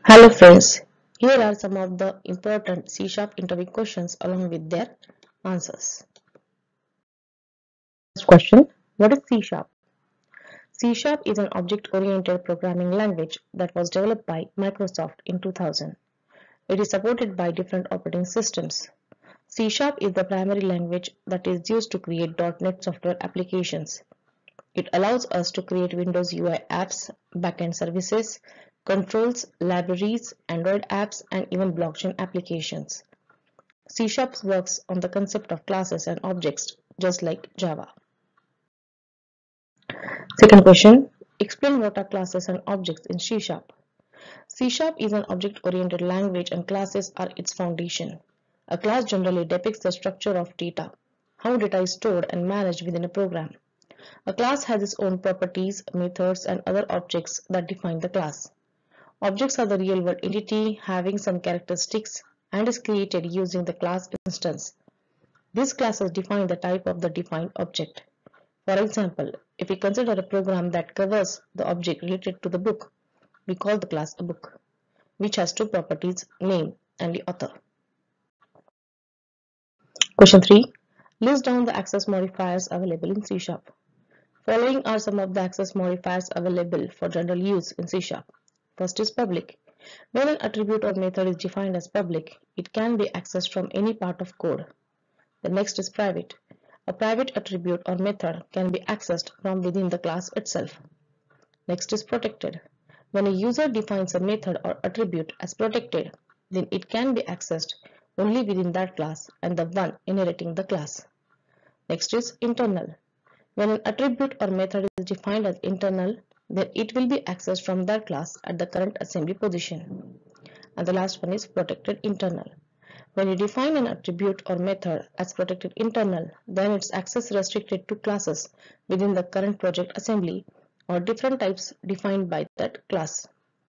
Hello friends, here are some of the important C# interview questions along with their answers. First question, what is C#? C# is an object-oriented programming language that was developed by Microsoft in 2000. It is supported by different operating systems. C# is the primary language that is used to create .NET software applications. It allows us to create Windows UI apps, backend services, controls, libraries, Android apps, and even blockchain applications. C# works on the concept of classes and objects just like Java. Second question, explain what are classes and objects in C#. C# is an object-oriented language and classes are its foundation. A class generally depicts the structure of data, how data is stored and managed within a program. A class has its own properties, methods, and other objects that define the class. Objects are the real-world entity having some characteristics and is created using the class instance. These classes define the type of the defined object. For example, if we consider a program that covers the object related to the book, we call the class a book, which has two properties, name and the author. Question 3. List down the access modifiers available in C#. Following are some of the access modifiers available for general use in C#. First is public. When an attribute or method is defined as public, it can be accessed from any part of code. The next is private. A private attribute or method can be accessed from within the class itself. Next is protected. When a user defines a method or attribute as protected, then it can be accessed only within that class and the one inheriting the class. Next is internal. When an attribute or method is defined as internal, then it will be accessed from that class at the current assembly position. And the last one is protected internal. When you define an attribute or method as protected internal, then its access restricted to classes within the current project assembly or different types defined by that class.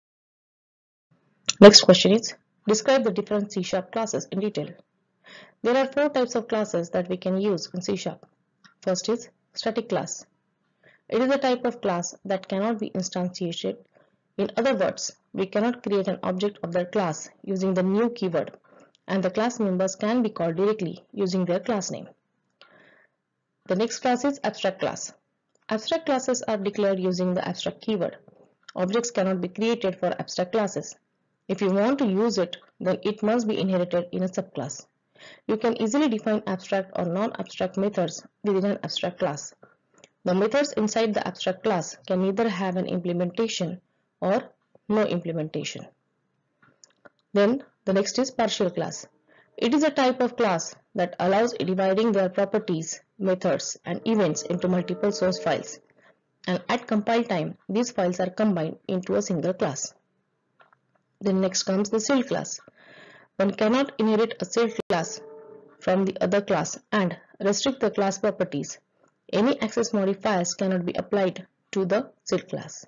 Next question is, describe the different C# classes in detail. There are four types of classes that we can use in C#. First is static class. It is a type of class that cannot be instantiated. In other words, we cannot create an object of that class using the new keyword, and the class members can be called directly using their class name. The next class is abstract class. Abstract classes are declared using the abstract keyword. Objects cannot be created for abstract classes. If you want to use it, then it must be inherited in a subclass. You can easily define abstract or non-abstract methods within an abstract class. The methods inside the abstract class can either have an implementation or no implementation. Then the next is partial class. It is a type of class that allows dividing their properties, methods, and events into multiple source files. And at compile time, these files are combined into a single class. Then next comes the sealed class. One cannot inherit a sealed class from the other class and restrict the class properties. Any access modifiers cannot be applied to the sealed class.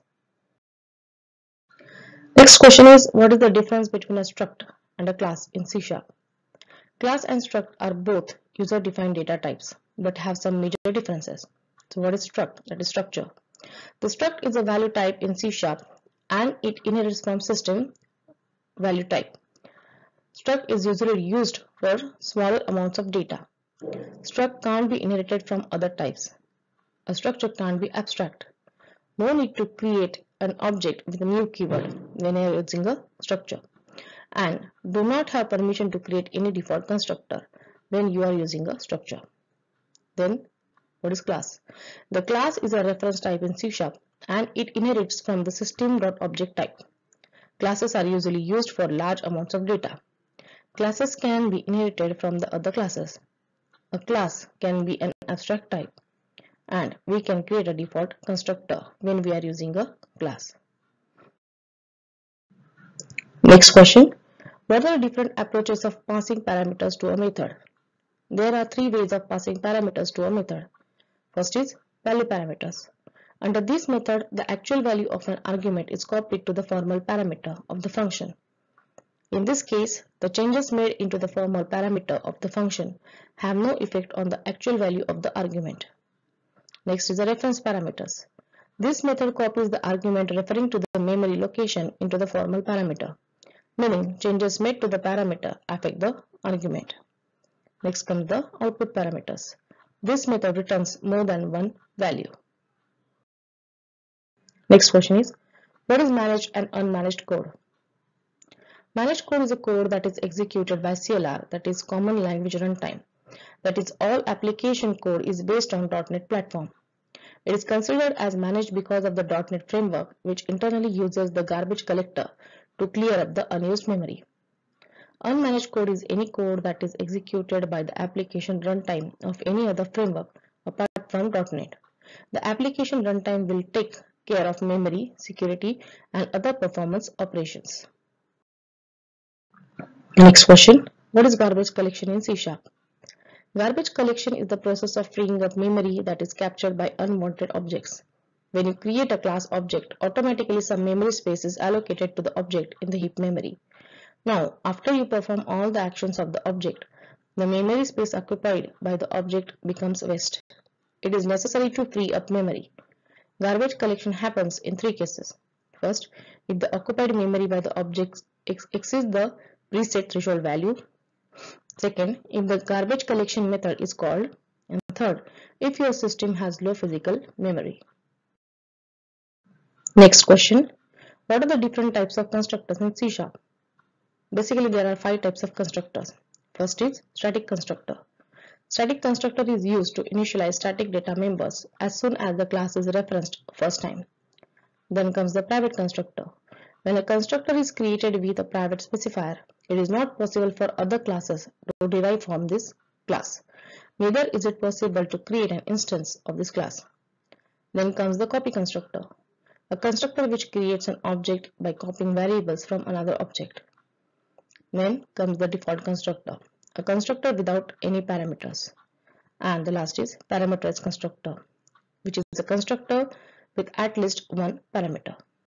Next question is, what is the difference between a struct and a class in C#? Class and struct are both user-defined data types, but have some major differences. So what is struct? That is structure. The struct is a value type in C# and it inherits from system value type. Struct is usually used for smaller amounts of data. Struct can't be inherited from other types. A structure can't be abstract. No need to create an object with a new keyword when you are using a structure. And do not have permission to create any default constructor when you are using a structure. Then, what is class? The class is a reference type in C# and it inherits from the system.object type. Classes are usually used for large amounts of data. Classes can be inherited from the other classes. A class can be an abstract type, and we can create a default constructor when we are using a class. Next question. What are different approaches of passing parameters to a method? There are three ways of passing parameters to a method. First is value parameters. Under this method, the actual value of an argument is copied to the formal parameter of the function. In this case, the changes made into the formal parameter of the function have no effect on the actual value of the argument. Next is the reference parameters. This method copies the argument referring to the memory location into the formal parameter. meaning changes made to the parameter affect the argument. Next comes the output parameters. This method returns more than one value. Next question is, what is managed and unmanaged code? Managed code is a code that is executed by CLR, that is Common Language Runtime. That is, all application code is based on .NET platform. It is considered as managed because of the .NET framework, which internally uses the garbage collector to clear up the unused memory. Unmanaged code is any code that is executed by the application runtime of any other framework apart from .NET. The application runtime will take care of memory, security, and other performance operations. Next question, what is garbage collection in C#? Garbage collection is the process of freeing up memory that is captured by unwanted objects. When you create a class object, automatically some memory space is allocated to the object in the heap memory. Now, after you perform all the actions of the object, the memory space occupied by the object becomes waste. It is necessary to free up memory. Garbage collection happens in three cases. First, if the occupied memory by the object exceeds the preset threshold value. Second, if the garbage collection method is called. And third, if your system has low physical memory. Next question, what are the different types of constructors in C#? Basically, there are 5 types of constructors. First is static constructor. Static constructor is used to initialize static data members as soon as the class is referenced first time. Then comes the private constructor. When a constructor is created with a private specifier, it is not possible for other classes to derive from this class. Neither is it possible to create an instance of this class. Then comes the copy constructor, a constructor which creates an object by copying variables from another object. Then comes the default constructor, a constructor without any parameters. And the last is parameterized constructor, which is a constructor with at least one parameter.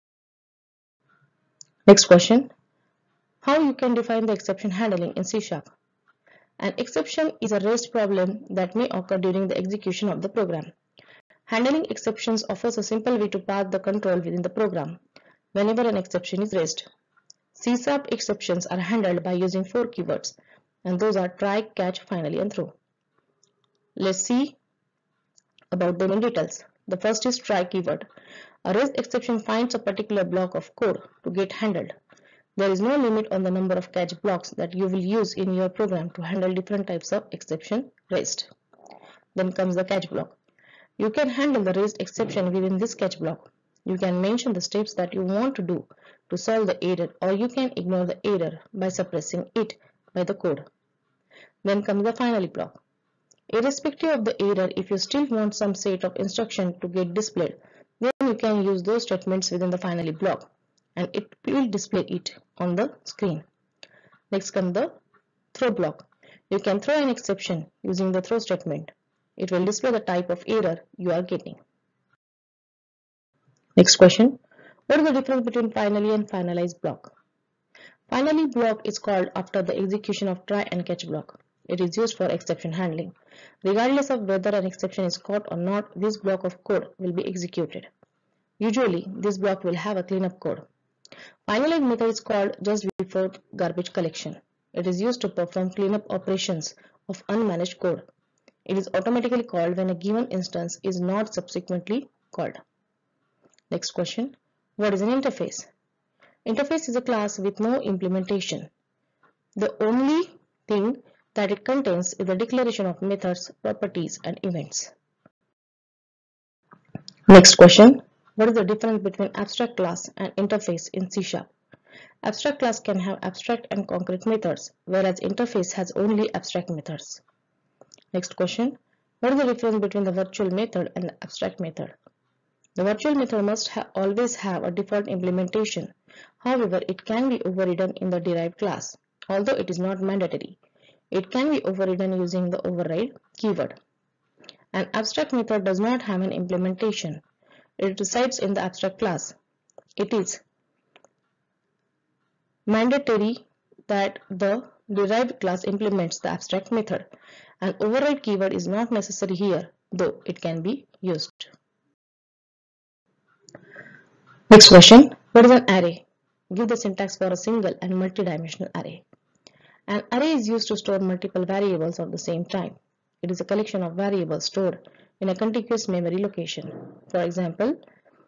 Next question, how you can define the exception handling in C#? An exception is a REST problem that may occur during the execution of the program. Handling exceptions offers a simple way to pass the control within the program whenever an exception is raised. C# exceptions are handled by using 4 keywords, and those are try, catch, finally, and throw. Let's see about them in details. The first is try keyword. A REST exception finds a particular block of code to get handled. There is no limit on the number of catch blocks that you will use in your program to handle different types of exception raised. Then comes the catch block. You can handle the raised exception within this catch block. You can mention the steps that you want to do to solve the error, or you can ignore the error by suppressing it by the code. Then comes the finally block. Irrespective of the error, if you still want some set of instructions to get displayed, then you can use those statements within the finally block, and it will display it on the screen. Next comes the throw block. You can throw an exception using the throw statement. It will display the type of error you are getting. Next question, what is the difference between finally and finalize block? Finally block is called after the execution of try and catch block. It is used for exception handling. Regardless of whether an exception is caught or not, this block of code will be executed. Usually, this block will have a cleanup code. Finalize method is called just before garbage collection. It is used to perform cleanup operations of unmanaged code. It is automatically called when a given instance is not subsequently called. Next question, what is an interface? Interface is a class with no implementation. The only thing that it contains is the declaration of methods, properties, and events. Next question, what is the difference between abstract class and interface in C#? Abstract class can have abstract and concrete methods, whereas interface has only abstract methods. Next question, what is the difference between the virtual method and the abstract method? The virtual method must always have a default implementation. However, it can be overridden in the derived class, although it is not mandatory. It can be overridden using the override keyword. An abstract method does not have an implementation. It resides in the abstract class. It is mandatory that the derived class implements the abstract method. An override keyword is not necessary here, though it can be used. Next question, what is an array? Give the syntax for a single and multi-dimensional array. An array is used to store multiple variables of the same type. It is a collection of variables stored in a contiguous memory location. For example,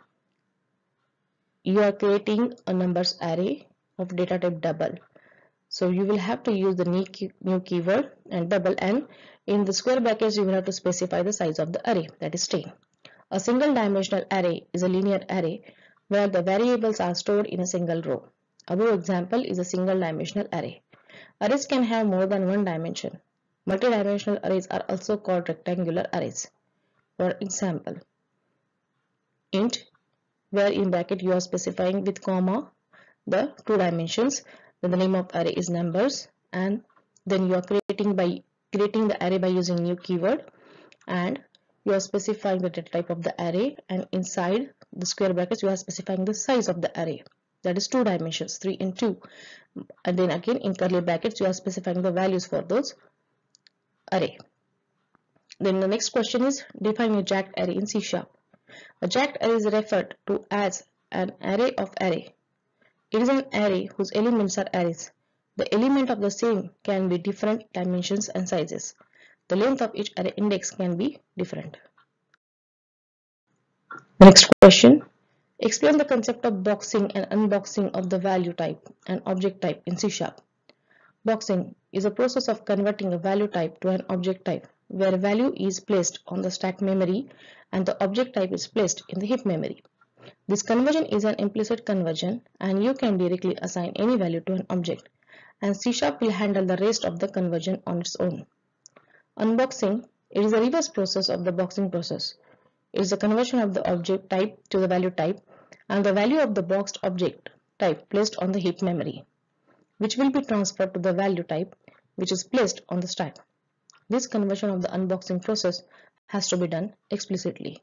you are creating a numbers array of data type double. So you will have to use the new keyword and double, and in the square brackets you will have to specify the size of the array, that is 10. A single dimensional array is a linear array where the variables are stored in a single row. Above example is a single dimensional array. Arrays can have more than one dimension. Multi-dimensional arrays are also called rectangular arrays. For example, int, where in bracket you are specifying with comma the 2 dimensions, then the name of array is numbers, and then you are creating the array by using new keyword, and you are specifying the data type of the array, and inside the square brackets you are specifying the size of the array, that is 2 dimensions, 3 and 2, and then again in curly brackets you are specifying the values for those array. Then the next question is define a jacked array in C#. A jacked array is referred to as an array of array. It is an array whose elements are arrays. The element of the same can be different dimensions and sizes. The length of each array index can be different. The next question. Explain the concept of boxing and unboxing of the value type and object type in C#. Boxing is a process of converting a value type to an object type, where value is placed on the stack memory and the object type is placed in the heap memory. This conversion is an implicit conversion, and you can directly assign any value to an object, and C# will handle the rest of the conversion on its own. Unboxing, it is a reverse process of the boxing process. It is a conversion of the object type to the value type and the value of the boxed object type placed on the heap memory, which will be transferred to the value type which is placed on the stack. This conversion of the unboxing process has to be done explicitly.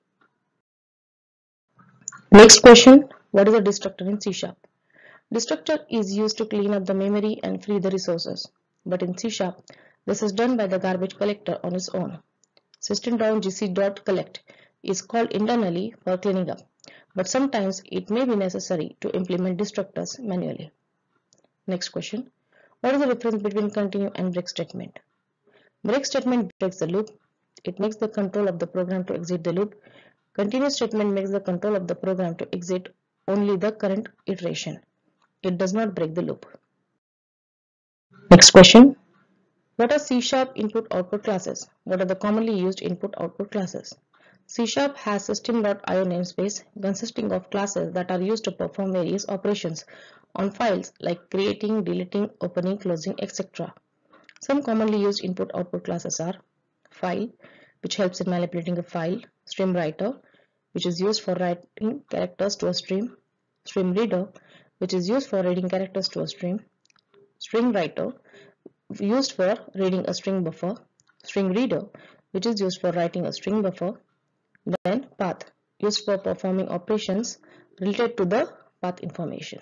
Next question, what is a destructor in C#? Destructor is used to clean up the memory and free the resources, but in C#, this is done by the garbage collector on its own. System.gc.collect is called internally for cleaning up, but sometimes it may be necessary to implement destructors manually. Next question, what is the difference between continue and break statement? Break statement breaks the loop. It makes the control of the program to exit the loop. Continue statement makes the control of the program to exit only the current iteration. It does not break the loop. Next question. What are C# input-output classes? What are the commonly used input-output classes? C# has system.io namespace consisting of classes that are used to perform various operations on files like creating, deleting, opening, closing, etc. Some commonly used input-output classes are file, which helps in manipulating a file; stream writer, which is used for writing characters to a stream; stream reader, which is used for reading characters to a stream; string writer, used for reading a string buffer; string reader, which is used for writing a string buffer; then path, used for performing operations related to the path information.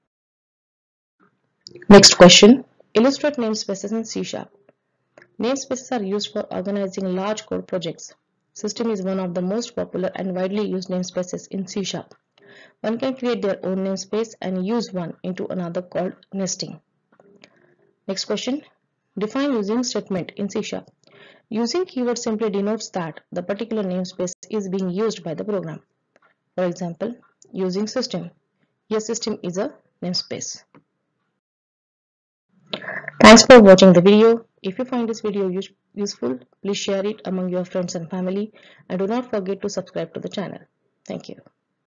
Next question, illustrate namespaces in C#. Namespaces are used for organizing large code projects. System is one of the most popular and widely used namespaces in C#. One can create their own namespace and use one into another called nesting. Next question, define using statement in C#. Using keyword simply denotes that the particular namespace is being used by the program. For example, using system. Here system is a namespace. Thanks for watching the video. If you find this video useful, please share it among your friends and family, and do not forget to subscribe to the channel. Thank you.